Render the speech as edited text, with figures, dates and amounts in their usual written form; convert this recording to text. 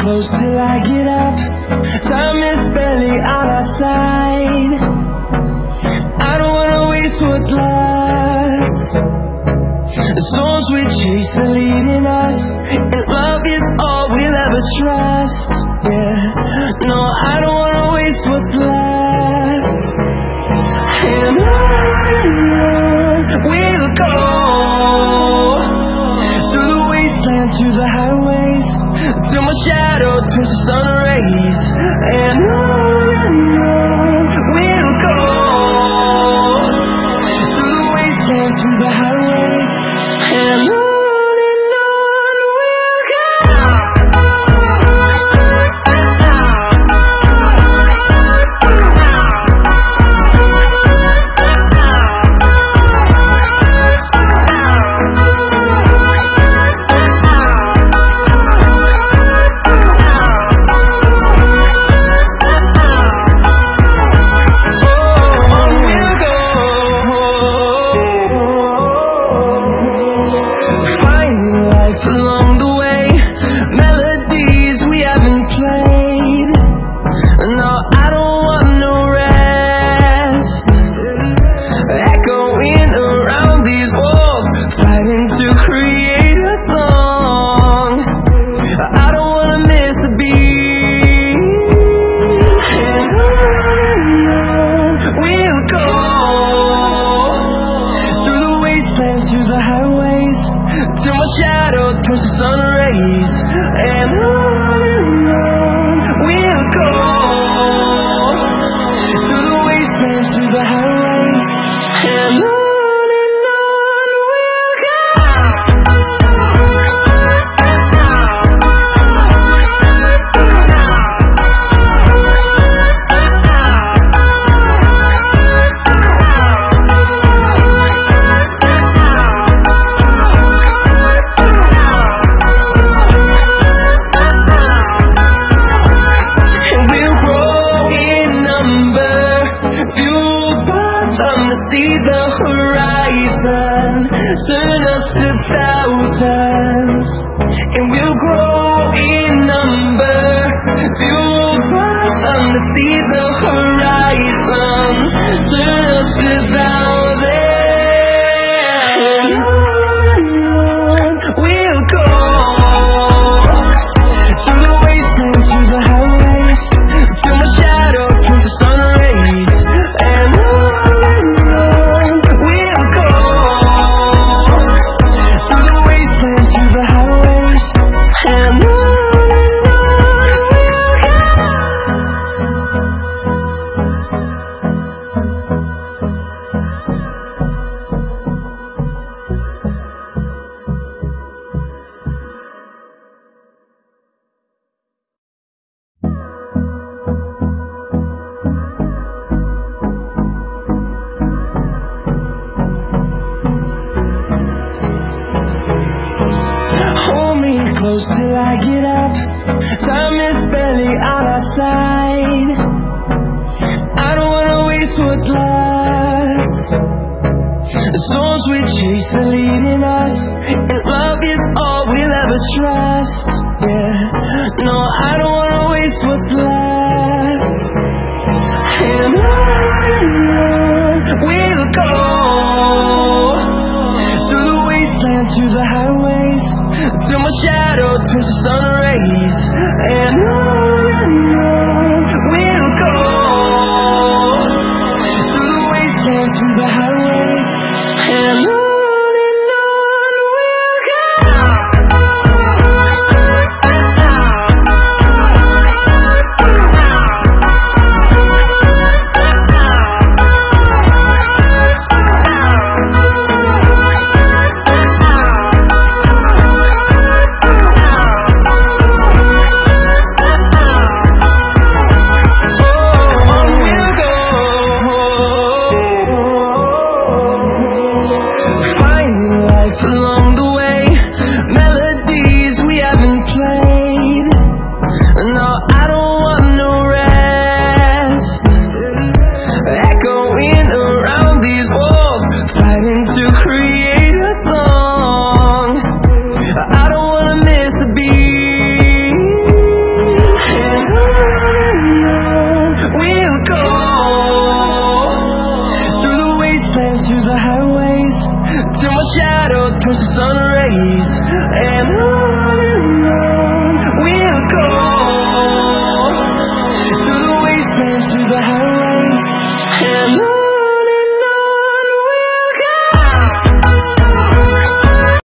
close till I get up. Time is barely on our side. I don't wanna waste what's left. The storms we chase are leading us, and love is all we'll ever trust. Yeah, no, I don't wanna waste what's left. And on we'll go, through the wastelands, through the highways, till my shadow turns to sun rays. And on we'll go, through the wastelands, through the highways, and on we'll go. Close till I get up. Time is barely on our side. I don't wanna waste what's left. The storms we chase are leading us, and love is all we'll ever trust. Yeah, no, I don't wanna waste what's left. And on we'll go, through the wastelands, through the highways, till my shadow turns to sun rays. And on we'll go, through the wastelands, through the highways, and on. We'll go. wastelands through the highways, till my shadow turns to sun rays. And